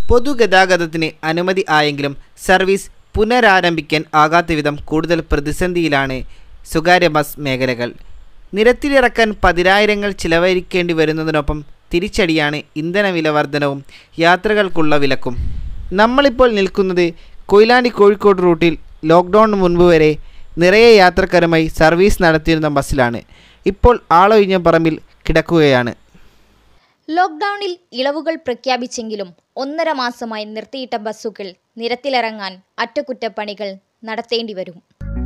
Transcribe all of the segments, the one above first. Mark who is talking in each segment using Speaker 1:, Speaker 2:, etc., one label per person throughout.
Speaker 1: പൊതുഗതാഗതത്തിന് അനുമതി ആയെങ്കിലും സർവീസ് പുനരാരംഭിക്കാൻ ആകാത്ത വിധം കൂടുതൽ പ്രതിസന്ധിയിലാണ് സ്വകാര്യ ബസ് മേഖലകൾ. നിരത്തിലിറക്കാൻ പതിനായിരങ്ങൾ ചിലവഴിക്കേണ്ടി വരുന്നതിനൊപ്പം തിരിച്ചടിയാണ് ഇന്ധനവില വർധനവും യാത്രകൾക്കുള്ള വിലക്കും. നമ്മളിപ്പോൾ നിൽക്കുന്നത് കൊയിലാണ്ടി കോഴിക്കോട് റൂട്ടിൽ ലോക്ക്ഡൗണിന് മുൻപ് വരെ നിറയെ യാത്രക്കാരുമായി സർവീസ് നടത്തിയിരുന്ന ബസ്സിലാണ്. ഇപ്പോൾ ആളൊഴിഞ്ഞ പറമ്പിൽ കിടക്കുകയാണ്.
Speaker 2: ലോക്ക്ഡൗണിൽ ഇളവുകൾ പ്രഖ്യാപിച്ചെങ്കിലും 1.5 മാസമായി നിർത്തിയിട്ട ബസ്സുകൾ നിരത്തിലിറങ്ങാൻ അറ്റകുറ്റപ്പണികൾ നടത്തേണ്ടി വരും.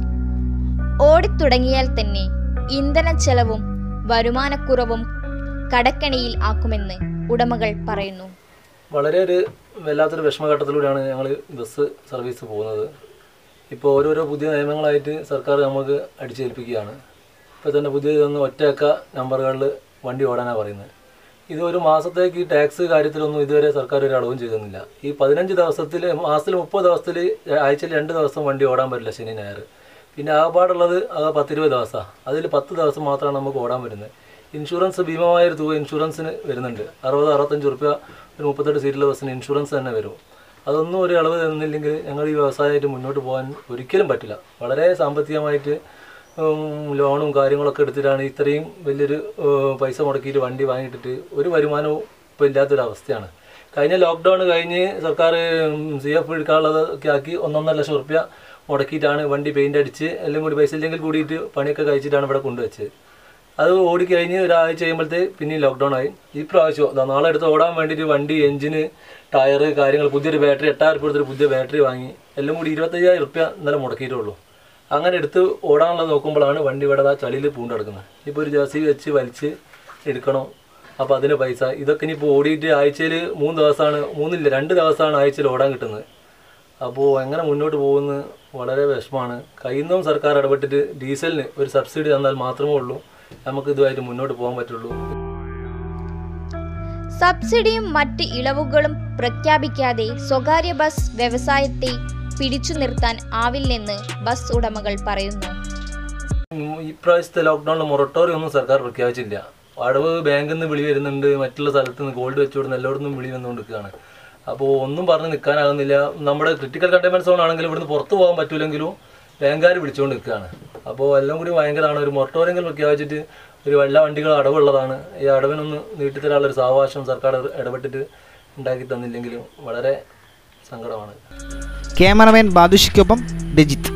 Speaker 2: ഓടിത്തുടങ്ങിയാൽ തന്നെ ഇന്ധനച്ചെലവും വരുമാനക്കുറവും കടക്കണിയിൽ ആക്കുമെന്ന് ഉടമകൾ പറയുന്നു.
Speaker 3: വളരെ വല്ലാത്തൊരു വിഷമഘട്ടത്തിലൂടെയാണ് ഞങ്ങൾ ബസ് സർവീസ് പോകുന്നത്. ഇപ്പോൾ ഓരോരോ പുതിയ നിയമങ്ങളായിട്ട് സർക്കാർ നമുക്ക് അടിച്ചേൽപ്പിക്കുകയാണ്. ഇപ്പോൾ തന്നെ പുതിയതൊന്ന് ഒറ്റയക്ക നമ്പറുകളിൽ വണ്ടി ഓടാനാണ് പറയുന്നത്. ഇത് ഒരു മാസത്തേക്ക് ടാക്സ് കാര്യത്തിലൊന്നും ഇതുവരെ സർക്കാർ ഒരു അളവും ചെയ്തിരുന്നില്ല. ഈ 15 ദിവസത്തിൽ മാസത്തിൽ 30 ദിവസത്തിൽ ആഴ്ചയിൽ 2 ദിവസം വണ്ടി ഓടാൻ പറ്റില്ല, ശനി ഞായർ. പിന്നെ ആകപ്പാടുള്ളത് 10-20 ദിവസമാണ്. അതിൽ 10 ദിവസം മാത്രമാണ് നമുക്ക് ഓടാൻ പറ്റുന്നത്. ഇൻഷുറൻസ് ഭീമമായൊരു തുക ഇൻഷുറൻസിന് വരുന്നുണ്ട്. 60-65 റുപ്യ ഒരു 38 സീറ്റുള്ള ബസ്സിന് ഇൻഷുറൻസ് തന്നെ വരും. അതൊന്നും ഒരു അളവ് തന്നില്ലെങ്കിൽ ഞങ്ങൾ ഈ വ്യവസായമായിട്ട് മുന്നോട്ട് പോകാൻ ഒരിക്കലും പറ്റില്ല. വളരെ സാമ്പത്തികമായിട്ട് ലോണും കാര്യങ്ങളൊക്കെ എടുത്തിട്ടാണ് ഇത്രയും വലിയൊരു പൈസ മുടക്കിയിട്ട് വണ്ടി വാങ്ങിയിട്ടിട്ട് ഒരു വരുമാനവും ഇപ്പോൾ ഇല്ലാത്തൊരവസ്ഥയാണ്. കഴിഞ്ഞ ലോക്ക്ഡൗൺ കഴിഞ്ഞ് സർക്കാർ CF എടുക്കാനുള്ളതൊക്കെ ആക്കി 1.5 ലക്ഷം റുപ്യ മുടക്കിയിട്ടാണ് വണ്ടി പെയിൻ്റ് അടിച്ച് എല്ലാം കൂടി പൈസ ഇല്ലെങ്കിൽ കൂടിയിട്ട് പണിയൊക്കെ കഴിച്ചിട്ടാണ് ഇവിടെ കൊണ്ടുവച്ചത്. അത് ഓടിക്കഴിഞ്ഞ് ഒരാഴ്ച കഴിയുമ്പോഴത്തെ പിന്നെ ലോക്ക്ഡൗൺ ആയി. ഈ പ്രാവശ്യം നാളെ എടുത്ത് ഓടാൻ വേണ്ടിയിട്ട് വണ്ടി, എഞ്ചിന്, ടയർ, കാര്യങ്ങൾ, പുതിയൊരു ബാറ്ററി 8000 റുപ്യ കൊടുത്തൊരു പുതിയ ബാറ്ററി വാങ്ങി എല്ലാം കൂടി 25,000 റുപ്യ ഇന്നലെ മുടക്കിയിട്ടുള്ളൂ. അങ്ങനെ എടുത്ത് ഓടാനുള്ളത് നോക്കുമ്പോഴാണ് വണ്ടി ഇവിടെ ചളിയിൽ പൂണ്ടെടുക്കുന്നത്. ഇപ്പോൾ ഒരു JCB വെച്ച് വലിച്ച് എടുക്കണം. അപ്പോൾ അതിന് പൈസ. ഇതൊക്കെ ഇനിയിപ്പോൾ ഓടിയിട്ട് ആഴ്ചയിൽ 3 ദിവസമാണ്, 2 ദിവസമാണ് ആഴ്ചയിൽ ഓടാൻ കിട്ടുന്നത്. അപ്പോൾ എങ്ങനെ മുന്നോട്ട് പോകുന്നത് വളരെ വിഷമമാണ്. കയ്യിൽ നിന്നും സർക്കാർ ഇടപെട്ടിട്ട് ഡീസലിന് ഒരു സബ്സിഡി തന്നാൽ മാത്രമേ ഉള്ളൂ നമുക്ക് ഇതുമായിട്ട് മുന്നോട്ട് പോകാൻ പറ്റുള്ളൂ.
Speaker 2: സബ്സിഡിയും മറ്റ് ഇളവുകളും പ്രഖ്യാപിക്കാതെ സ്വകാര്യ ബസ് വ്യവസായത്തെ പിടിച്ചു നിർത്താൻ ആവില്ലെന്ന് ബസ് ഉടമകൾ പറയുന്നു.
Speaker 3: ഇപ്രാവശ്യത്തെ ലോക്ക്ഡൗണിൽ മൊറട്ടോറിയം ഒന്നും സർക്കാർ പ്രഖ്യാപിച്ചില്ല. അടവ് ബാങ്കിൽ നിന്ന് വിളി വരുന്നുണ്ട്, മറ്റുള്ള സ്ഥലത്ത് നിന്ന് ഗോൾഡ് വെച്ചുകൊടുന്ന് എല്ലായിടത്തും വിളി വന്നുകൊണ്ടിരിക്കുകയാണ്. അപ്പോൾ ഒന്നും പറഞ്ഞ് നിൽക്കാനാകുന്നില്ല. നമ്മുടെ ക്രിട്ടിക്കൽ കണ്ടെയ്ൻമെൻറ് സോൺ ആണെങ്കിലും ഇവിടുന്ന് പുറത്ത് പോകാൻ പറ്റില്ലെങ്കിലും ബാങ്കുകാർ വിളിച്ചുകൊണ്ട് നിൽക്കുകയാണ്. അപ്പോൾ എല്ലാം കൂടി ഭയങ്കരമാണ്. ഒരു മൊറട്ടോറിയം പ്രഖ്യാപിച്ചിട്ട് ഒരു എല്ലാ വണ്ടികളും അടവുള്ളതാണ്. ഈ അടവിനൊന്ന് നീട്ടിത്തരാനുള്ളൊരു സാവകാശം സർക്കാർ ഇടപെട്ടിട്ട് ഉണ്ടാക്കി തന്നില്ലെങ്കിലും വളരെ സങ്കടമാണ്.
Speaker 1: ക്യാമറമാൻ ബാദുഷിക്കൊപ്പം രജിത്ത്.